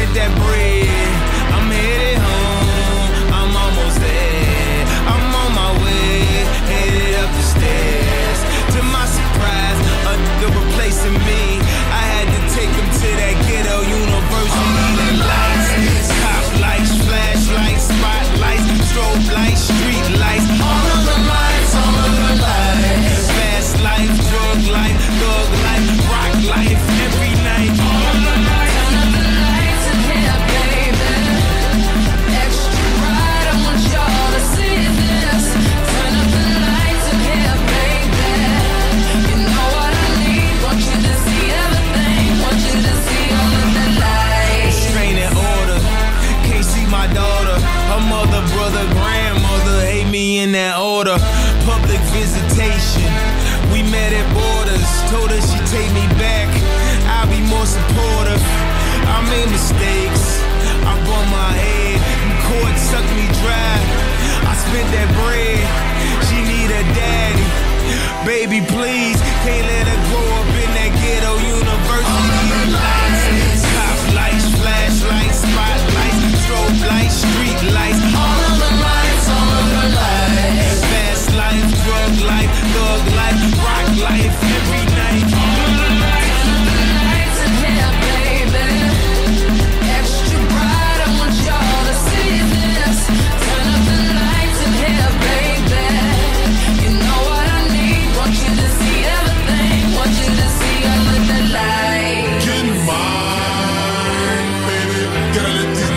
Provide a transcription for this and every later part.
spent that bread. I'm headed home, I'm almost there. I'm on my way, headed up the stairs. To my surprise, a nigga replacing me. I had to take him to that ghetto university. The lights, cop lights, flashlights, spotlights, strobe lights, street lights. All of the lights, all of the lights. Fast life, drug life, thug life, rock life, every night. All of the lights. Turn up the lights in here, baby. Extra bright, I want y'all to see this. Turn up the lights in here, baby. You know what I need, want you to see everything. Want you to see all of the lights. Restraining order, can't see my daughter. Her mother, brother, grandmother hate me in that order. Public visitation, we met at borders. Told her she'd take me back, I'll be more supportive. I made mistakes, I bumped my head, and court sucked me dry. I spent that bread, she need a daddy. Baby, please, can't let her grow up in that ghetto university. Lights, cop lights, flashlights, spotlights, strobe lights, street lights. All of the lights, all of the lights. Fast life, drug life, thug life, rock life, every night. All of the lights, all of the lights in here, baby. Extra bright, I want y'all to see this. Turn up the lights in here, baby. You know what I need, want you to see everything. Want you to see all of the lights. Get mine, baby. Gotta let this,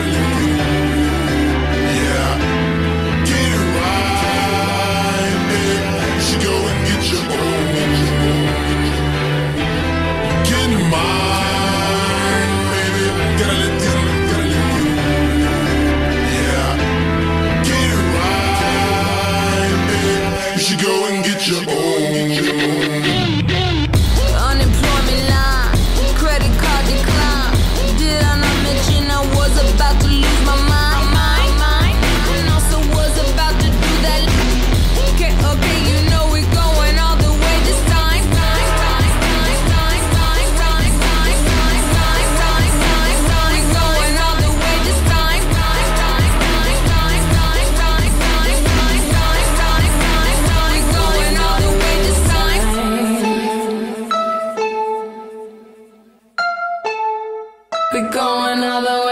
yeah. Get it right, baby. You should go and get your own. Get mine, baby. Gotta let this, yeah. Get it right, baby. You should go and get your own. Unemployment line, credit card decline. Did I not mention I was about to lose my mind? And also was about to do that. Okay, you know we're going all the way this time. We're going all the way this time. We're going all the way this time. We're going all the way.